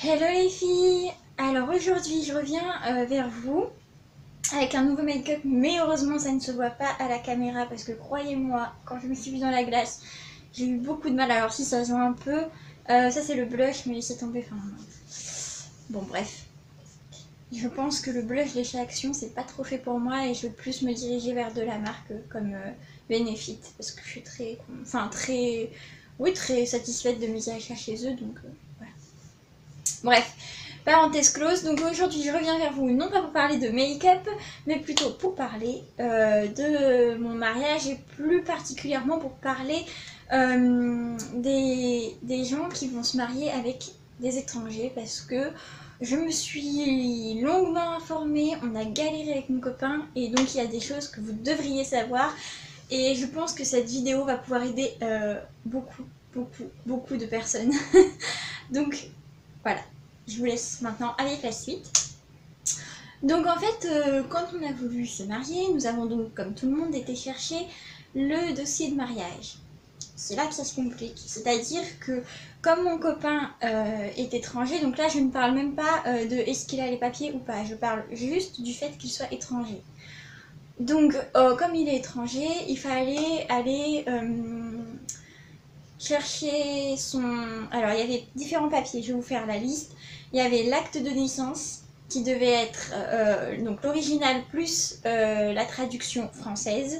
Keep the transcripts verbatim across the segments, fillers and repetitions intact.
Hello les filles. Alors aujourd'hui je reviens euh, vers vous avec un nouveau make-up, mais heureusement ça ne se voit pas à la caméra parce que croyez-moi, quand je me suis vue dans la glace, j'ai eu beaucoup de mal. Alors si ça se voit un peu, euh, ça c'est le blush, mais laissez tomber, enfin... Bon bref. Je pense que le blush de chez Action c'est pas trop fait pour moi et je veux plus me diriger vers de la marque comme euh, Benefit parce que je suis très... Enfin très... Oui, très satisfaite de mes achats chez eux, donc euh, voilà. Bref, parenthèse close. Donc aujourd'hui je reviens vers vous non pas pour parler de make-up, mais plutôt pour parler euh, de mon mariage et plus particulièrement pour parler euh, des, des gens qui vont se marier avec des étrangers, parce que je me suis longuement informée, on a galéré avec mon copain et donc il y a des choses que vous devriez savoir et je pense que cette vidéo va pouvoir aider euh, beaucoup, beaucoup, beaucoup de personnes. Donc voilà, je vous laisse maintenant avec la suite. Donc en fait, euh, quand on a voulu se marier, nous avons donc, comme tout le monde, été chercher le dossier de mariage. C'est là que ça se complique. C'est-à-dire que, comme mon copain euh, est étranger, donc là je ne parle même pas euh, de est-ce qu'il a les papiers ou pas, je parle juste du fait qu'il soit étranger. Donc, euh, comme il est étranger, il fallait aller... Euh, chercher son... Alors il y avait différents papiers, je vais vous faire la liste. Il y avait l'acte de naissance qui devait être euh, donc l'original plus euh, la traduction française.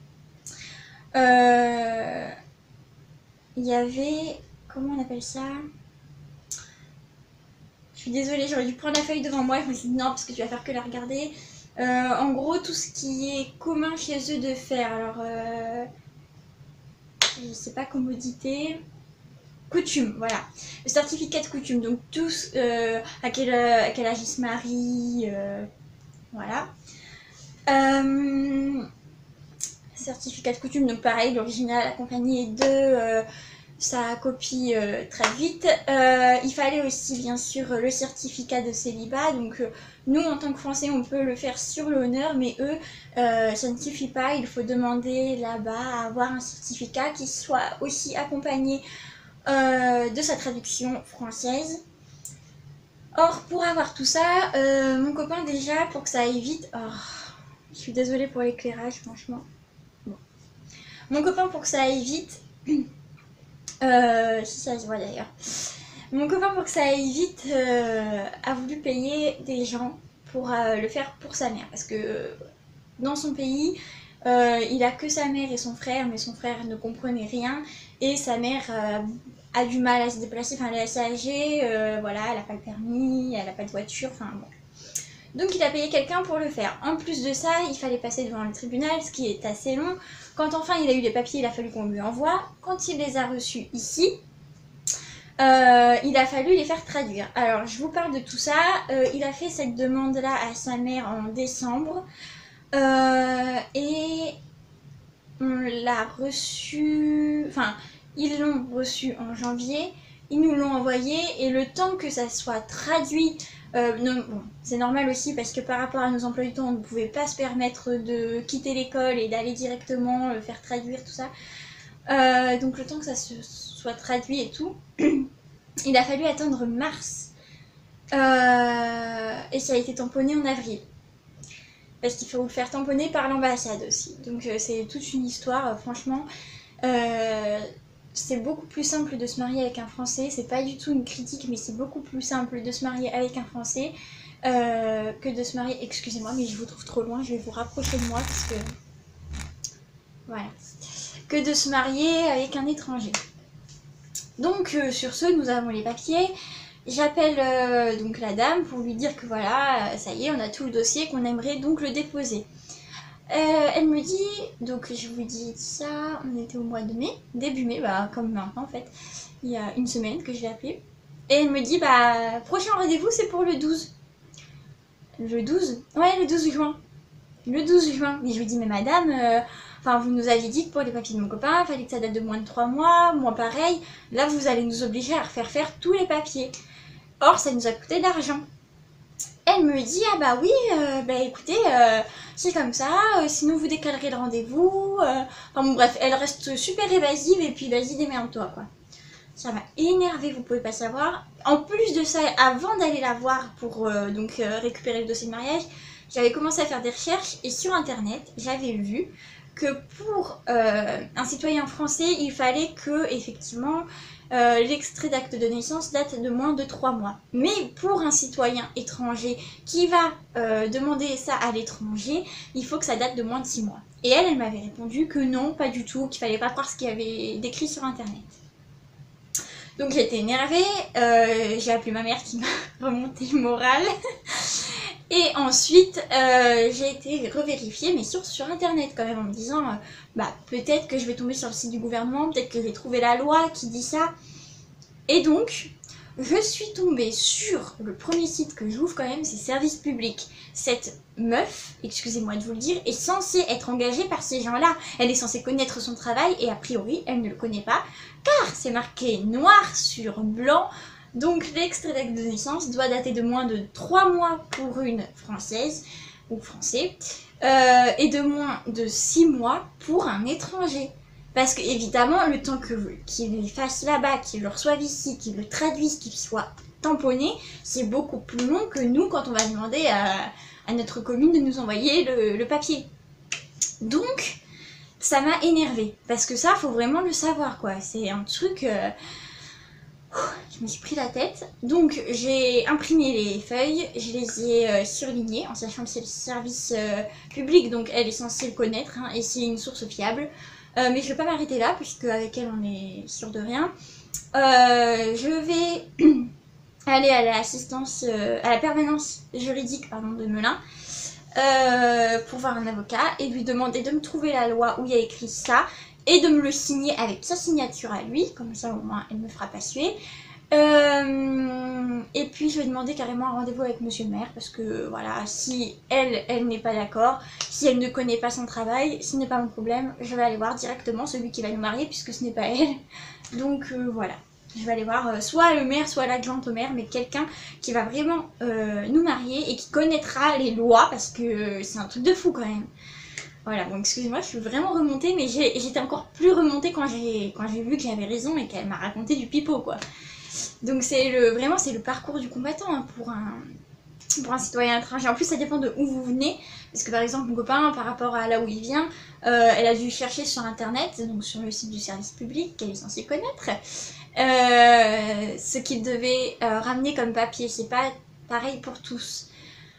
Euh, il y avait... Comment on appelle ça? Je suis désolée, j'aurais dû prendre la feuille devant moi, je me suis dit non parce que tu vas faire que la regarder. Euh, en gros, tout ce qui est commun chez eux de faire. Alors, euh, je sais pas, commodité... Coutume, voilà. Le certificat de coutume, donc tous euh, à, quel, à quel âge ils se marient, euh, voilà. Euh, certificat de coutume, donc pareil, l'original accompagné de euh, sa copie euh, très vite. Euh, il fallait aussi bien sûr le certificat de célibat, donc euh, nous en tant que Français on peut le faire sur l'honneur, mais eux euh, ça ne suffit pas, il faut demander là-bas à avoir un certificat qui soit aussi accompagné Euh, de sa traduction française. Or, pour avoir tout ça, euh, mon copain déjà, pour que ça aille vite... Oh, je suis désolée pour l'éclairage, franchement. Bon. Mon copain, pour que ça aille vite... Euh, si ça se voit d'ailleurs. Mon copain, pour que ça aille vite, euh, a voulu payer des gens pour euh, le faire pour sa mère. Parce que dans son pays... Euh, il a que sa mère et son frère, mais son frère ne comprenait rien et sa mère euh, a du mal à se déplacer, enfin elle est assez âgée, euh, voilà, elle n'a pas le permis, elle n'a pas de voiture, enfin bon. Donc il a payé quelqu'un pour le faire. En plus de ça, il fallait passer devant le tribunal, ce qui est assez long. Quand enfin il a eu les papiers, il a fallu qu'on lui envoie. Quand il les a reçus ici, euh, il a fallu les faire traduire. Alors je vous parle de tout ça. Euh, il a fait cette demande-là à sa mère en décembre. Euh, et on l'a reçu, enfin ils l'ont reçu en janvier, ils nous l'ont envoyé et le temps que ça soit traduit, euh, bon, c'est normal aussi parce que par rapport à nos emplois du temps on ne pouvait pas se permettre de quitter l'école et d'aller directement euh, faire traduire tout ça, euh, donc le temps que ça se soit traduit et tout, il a fallu attendre mars euh, et ça a été tamponné en avril. Parce qu'il faut le faire tamponner par l'ambassade aussi. Donc euh, c'est toute une histoire, euh, franchement. Euh, c'est beaucoup plus simple de se marier avec un Français. C'est pas du tout une critique, mais c'est beaucoup plus simple de se marier avec un Français euh, que de se marier... Excusez-moi, mais je vous trouve trop loin. Je vais vous rapprocher de moi parce que... Voilà. Que de se marier avec un étranger. Donc euh, sur ce, nous avons les papiers. J'appelle euh, donc la dame pour lui dire que voilà, ça y est, on a tout le dossier, qu'on aimerait donc le déposer. Euh, elle me dit, donc je vous dis ça, on était au mois de mai, début mai, bah comme maintenant en fait, il y a une semaine que je l'ai appelée. Et elle me dit, bah prochain rendez-vous c'est pour le douze. Le douze? Ouais, le douze juin. Le douze juin. Et je lui dis, mais madame, euh, enfin vous nous aviez dit que pour les papiers de mon copain, il fallait que ça date de moins de trois mois, moi pareil, là vous allez nous obliger à refaire faire tous les papiers. Or, ça nous a coûté de l'argent. Elle me dit, ah bah oui, euh, bah écoutez, euh, c'est comme ça, euh, sinon vous décalerez le rendez-vous. Euh... Enfin bon, bref, elle reste super évasive et puis vas-y, démerde-toi, quoi. Ça m'a énervé, vous pouvez pas savoir. En plus de ça, avant d'aller la voir pour euh, donc euh, récupérer le dossier de mariage, j'avais commencé à faire des recherches et sur internet, j'avais vu que pour euh, un citoyen français, il fallait que effectivement euh, l'extrait d'acte de naissance date de moins de trois mois. Mais pour un citoyen étranger qui va euh, demander ça à l'étranger, il faut que ça date de moins de six mois. Et elle, elle m'avait répondu que non, pas du tout, qu'il fallait pas croire ce qu'il y avait décrit sur internet. Donc j'ai été énervée, euh, j'ai appelé ma mère qui m'a remonté le moral. Et ensuite, euh, j'ai été revérifier mes sources sur internet quand même en me disant euh, bah peut-être que je vais tomber sur le site du gouvernement, peut-être que je vais trouver la loi qui dit ça. Et donc, je suis tombée sur le premier site que j'ouvre quand même, c'est Service Public. Cette meuf, excusez-moi de vous le dire, est censée être engagée par ces gens-là. Elle est censée connaître son travail et a priori, elle ne le connaît pas, car c'est marqué noir sur blanc. Donc l'extrait d'acte de naissance doit dater de moins de trois mois pour une française ou français euh, et de moins de six mois pour un étranger. Parce que évidemment, le temps qu'il les fasse là-bas, qu'il le reçoive ici, qu'il le traduise, qu'il soit tamponné, c'est beaucoup plus long que nous quand on va demander à, à notre commune de nous envoyer le, le papier. Donc, ça m'a énervée. Parce que ça, faut vraiment le savoir, quoi. C'est un truc... Euh... Je me suis pris la tête. Donc j'ai imprimé les feuilles, je les ai euh, surlignées en sachant que c'est le service euh, public, donc elle est censée le connaître hein, et c'est une source fiable. Euh, mais je ne vais pas m'arrêter là puisque avec elle on est sûr de rien. Euh, je vais aller à l'assistance, euh, à la permanence juridique pardon, de Melun euh, pour voir un avocat et lui demander de me trouver la loi où il y a écrit ça. Et de me le signer avec sa signature à lui, comme ça au moins elle me fera pas suer. Euh, et puis je vais demander carrément un rendez-vous avec monsieur le maire, parce que voilà, si elle, elle n'est pas d'accord, si elle ne connaît pas son travail, ce n'est pas mon problème, je vais aller voir directement celui qui va nous marier, puisque ce n'est pas elle. Donc euh, voilà, je vais aller voir euh, soit le maire, soit l'adjointe au maire, mais quelqu'un qui va vraiment euh, nous marier et qui connaîtra les lois, parce que euh, c'est un truc de fou quand même. Voilà, bon excusez-moi, je suis vraiment remontée, mais j'étais encore plus remontée quand j'ai quand j'ai vu que j'avais raison et qu'elle m'a raconté du pipeau, quoi. Donc c'est le vraiment c'est le parcours du combattant hein, pour un pour un citoyen étranger. En plus, ça dépend de où vous venez, parce que par exemple, mon copain, par rapport à là où il vient, euh, elle a dû chercher sur internet, donc sur le site du service public qu'elle est censée connaître, euh, ce qu'il devait euh, ramener comme papier. C'est pas pareil pour tous.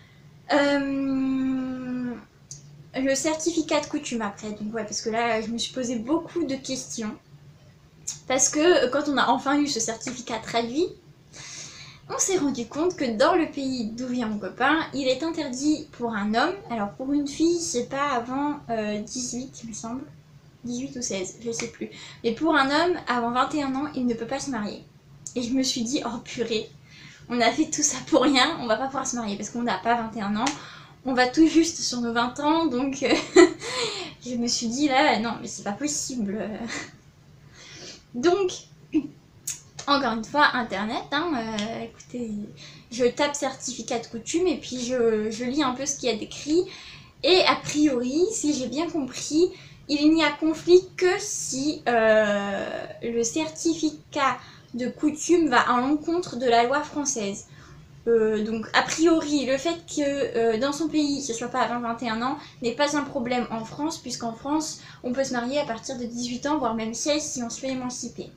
Euh... Le certificat de coutume après, donc ouais, parce que là je me suis posé beaucoup de questions. Parce que quand on a enfin eu ce certificat traduit, on s'est rendu compte que dans le pays d'où vient mon copain, il est interdit pour un homme, alors pour une fille c'est pas avant euh, dix-huit il me semble, dix-huit ou seize, je sais plus. Mais pour un homme, avant vingt et un ans, il ne peut pas se marier. Et je me suis dit, oh purée, on a fait tout ça pour rien, on va pas pouvoir se marier parce qu'on n'a pas vingt et un ans. On va tout juste sur nos vingt ans, donc euh, je me suis dit là, non mais c'est pas possible. Donc, encore une fois, internet, hein, euh, écoutez, je tape certificat de coutume et puis je, je lis un peu ce qu'il y a d'écrit. Et a priori, si j'ai bien compris, il n'y a conflit que si euh, le certificat de coutume va à l'encontre de la loi française. Euh, donc a priori le fait que euh, dans son pays ce soit pas avant vingt et un ans n'est pas un problème en France, puisqu'en France on peut se marier à partir de dix-huit ans, voire même seize si on se fait émanciper.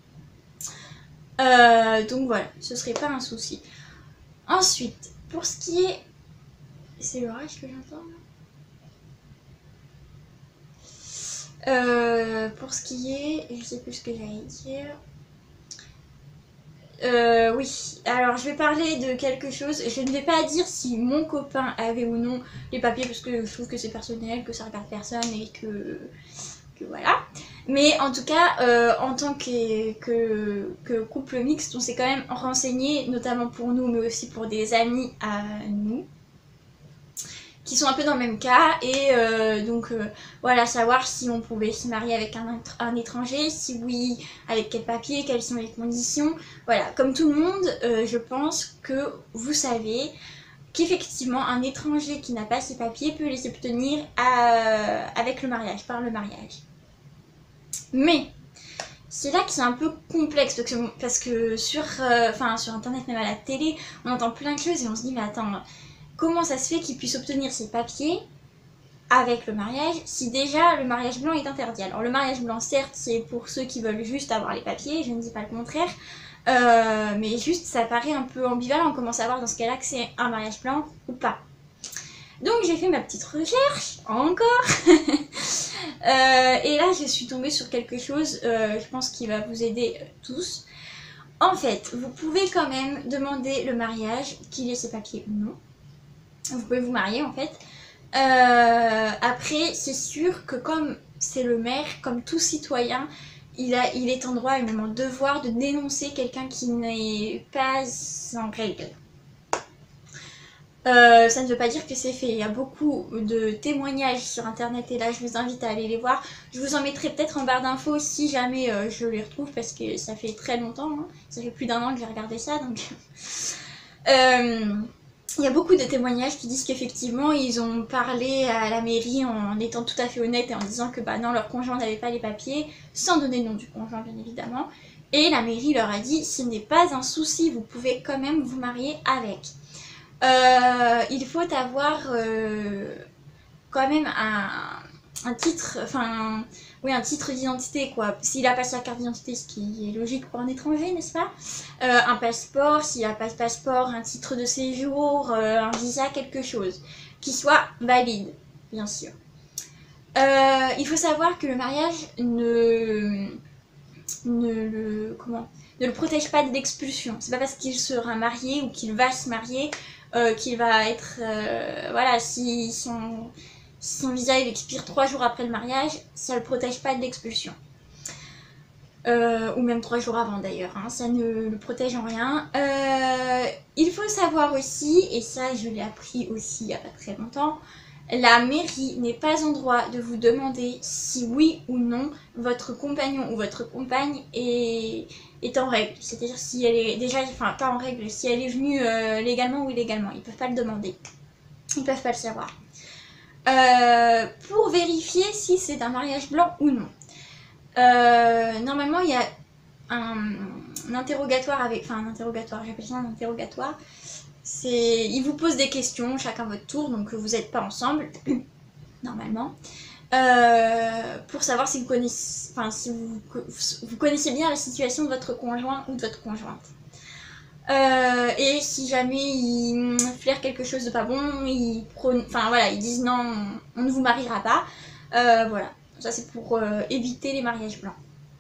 Euh, donc voilà, ce serait pas un souci. Ensuite, pour ce qui est... C'est l'orage que j'entends là euh, Pour ce qui est... Je sais plus ce que j'allais dire... Euh, oui, alors je vais parler de quelque chose. Je ne vais pas dire si mon copain avait ou non les papiers parce que je trouve que c'est personnel, que ça regarde personne et que, que voilà. Mais en tout cas, euh, en tant que, que, que couple mixte, on s'est quand même renseigné, notamment pour nous, mais aussi pour des amis à nous, qui sont un peu dans le même cas, et euh, donc euh, voilà, savoir si on pouvait se marier avec un, un étranger, si oui, avec quel papier, quelles sont les conditions. Voilà, comme tout le monde, euh, je pense que vous savez qu'effectivement un étranger qui n'a pas ses papiers peut les obtenir à, avec le mariage, par le mariage. Mais c'est là que c'est un peu complexe parce que, parce que sur, euh, sur internet, même à la télé, on entend plein de choses et on se dit mais attends, comment ça se fait qu'ils puissent obtenir ces papiers avec le mariage si déjà le mariage blanc est interdit? Alors le mariage blanc certes c'est pour ceux qui veulent juste avoir les papiers, je ne dis pas le contraire, euh, mais juste ça paraît un peu ambivalent, on commence à voir dans ce cas là que c'est un mariage blanc ou pas. Donc j'ai fait ma petite recherche, encore. euh, et là je suis tombée sur quelque chose, euh, je pense qui va vous aider euh, tous. En fait, vous pouvez quand même demander le mariage, qu'il ait ses papiers ou non. Vous pouvez vous marier en fait. Euh, après, c'est sûr que comme c'est le maire, comme tout citoyen, il, a, il est en droit et même en devoir de dénoncer quelqu'un qui n'est pas en règle. Euh, ça ne veut pas dire que c'est fait, il y a beaucoup de témoignages sur internet et là je vous invite à aller les voir. Je vous en mettrai peut-être en barre d'infos si jamais euh, je les retrouve parce que ça fait très longtemps, hein. Ça fait plus d'un an que j'ai regardé ça donc... euh, il y a beaucoup de témoignages qui disent qu'effectivement ils ont parlé à la mairie en étant tout à fait honnêtes et en disant que bah non, leur conjoint n'avait pas les papiers, sans donner le nom du conjoint bien évidemment. Et la mairie leur a dit ce n'est pas un souci, vous pouvez quand même vous marier avec. Euh, il faut avoir euh, quand même un, un titre, enfin, oui, un titre d'identité, quoi. S'il a pas sa carte d'identité, ce qui est logique pour un étranger, n'est-ce pas? euh, Un passeport, s'il a pas de passeport, un titre de séjour, euh, un visa, quelque chose qui soit valide, bien sûr. Euh, il faut savoir que le mariage ne, ne le, comment, ne le protège pas de l'expulsion. C'est pas parce qu'il sera marié ou qu'il va se marier Euh, qu'il va être, euh, voilà, si son, si son visa il expire trois jours après le mariage, ça ne le protège pas de l'expulsion. Euh, ou même trois jours avant d'ailleurs, hein, ça ne le protège en rien. Euh, il faut savoir aussi, et ça je l'ai appris aussi il n'y a pas très longtemps, la mairie n'est pas en droit de vous demander si oui ou non votre compagnon ou votre compagne est, est en règle. C'est-à-dire si elle est déjà, enfin pas en règle, si elle est venue euh, légalement ou illégalement. Ils ne peuvent pas le demander. Ils ne peuvent pas le savoir. Euh, pour vérifier si c'est un mariage blanc ou non. Euh, normalement, il y a un, un interrogatoire avec... Enfin, un interrogatoire, j'appelle ça un interrogatoire. C'est, ils vous posent des questions, chacun votre tour, donc vous n'êtes pas ensemble, normalement, euh, pour savoir si vous connaissez, enfin, si vous, vous connaissez bien la situation de votre conjoint ou de votre conjointe. Euh, et si jamais ils flairent quelque chose de pas bon, ils, enfin, voilà, ils disent non, on ne vous mariera pas. Euh, voilà, ça c'est pour euh, éviter les mariages blancs.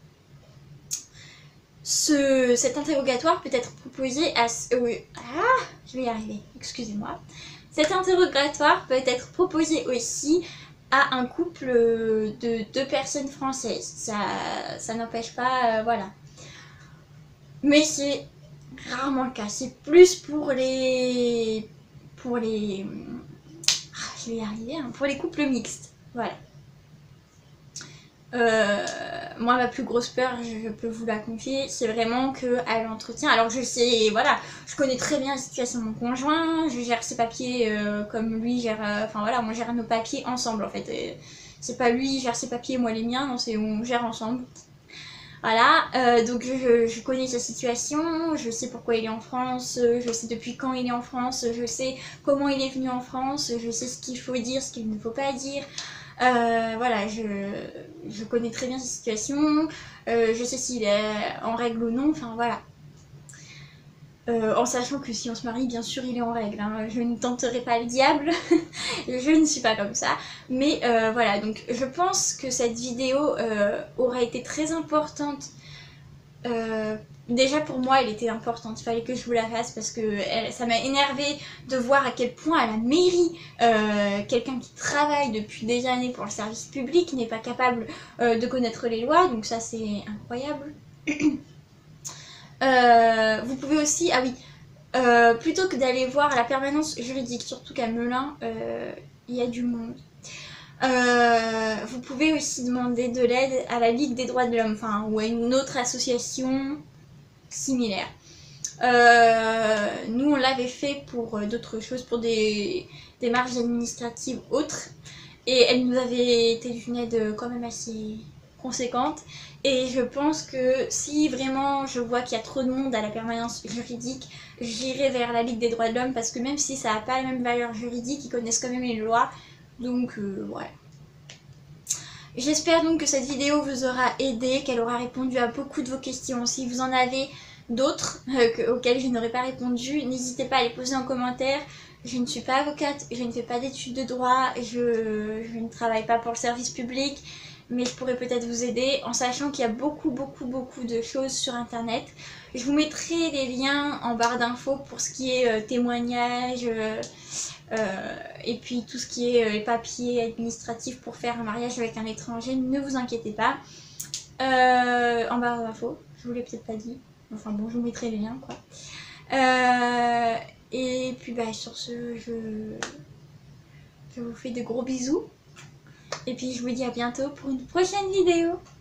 Ce, cet interrogatoire peut être proposé à... Euh, ah, je vais y arriver, excusez-moi. Cet interrogatoire peut être proposé aussi à un couple de deux personnes françaises. Ça, ça n'empêche pas, euh, voilà. Mais c'est rarement le cas. C'est plus pour les... Pour les... Ah, je vais y arriver, hein, pour les couples mixtes. Voilà. Euh, moi ma plus grosse peur, je peux vous la confier, c'est vraiment qu'à l'entretien, alors je sais, voilà, je connais très bien la situation de mon conjoint, je gère ses papiers euh, comme lui gère, euh, enfin voilà, on gère nos papiers ensemble en fait, c'est pas lui gère ses papiers, moi les miens, non, c'est on gère ensemble. Voilà, euh, donc je, je connais sa situation, je sais pourquoi il est en France, je sais depuis quand il est en France, je sais comment il est venu en France, je sais ce qu'il faut dire, ce qu'il ne faut pas dire. Euh, voilà, je, je connais très bien sa situation, euh, je sais s'il est en règle ou non, enfin voilà. Euh, en sachant que si on se marie, bien sûr, il est en règle, hein. Je ne tenterai pas le diable, je ne suis pas comme ça. Mais euh, voilà, donc je pense que cette vidéo euh, aura été très importante. Euh, déjà pour moi elle était importante, il fallait que je vous la fasse parce que elle, ça m'a énervé de voir à quel point à la mairie euh, quelqu'un qui travaille depuis des années pour le service public n'est pas capable euh, de connaître les lois, donc ça c'est incroyable. euh, vous pouvez aussi, ah oui, euh, plutôt que d'aller voir à la permanence juridique, surtout qu'à Melun euh, il y a du monde. Euh, vous pouvez aussi demander de l'aide à la Ligue des droits de l'homme, enfin, ou à une autre association similaire. Euh, nous, on l'avait fait pour euh, d'autres choses, pour des démarches administratives autres, et elle nous avait été d'une aide quand même assez conséquente. Et je pense que si vraiment je vois qu'il y a trop de monde à la permanence juridique, j'irai vers la Ligue des droits de l'homme parce que même si ça n'a pas la même valeur juridique, ils connaissent quand même les lois. Donc euh, ouais. J'espère donc que cette vidéo vous aura aidé, qu'elle aura répondu à beaucoup de vos questions. Si vous en avez d'autres euh, auxquelles je n'aurais pas répondu, n'hésitez pas à les poser en commentaire. Je ne suis pas avocate, je ne fais pas d'études de droit, je, je ne travaille pas pour le service public, mais je pourrais peut-être vous aider en sachant qu'il y a beaucoup beaucoup beaucoup de choses sur internet. Je vous mettrai les liens en barre d'infos pour ce qui est euh, témoignages euh, euh, et puis tout ce qui est euh, les papiers administratifs pour faire un mariage avec un étranger, ne vous inquiétez pas. Euh, en barre d'infos, je vous l'ai peut-être pas dit, enfin bon, je vous mettrai les liens quoi. Euh, et puis bah sur ce, je, je vous fais de gros bisous. Et puis je vous dis à bientôt pour une prochaine vidéo.